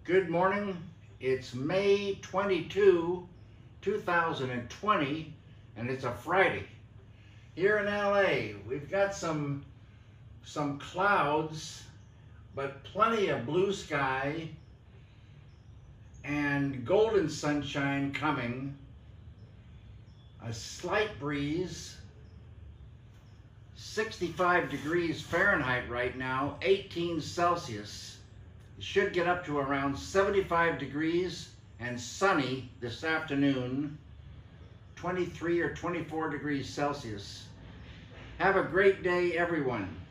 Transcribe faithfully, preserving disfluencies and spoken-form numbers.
Good morning. It's May twenty-second, two thousand twenty, and it's a Friday. Here in L A, we've got some, some clouds, but plenty of blue sky and golden sunshine coming. A slight breeze, sixty-five degrees Fahrenheit right now, eighteen Celsius. It should get up to around seventy-five degrees and sunny this afternoon, twenty-three or twenty-four degrees Celsius. Have a great day, everyone.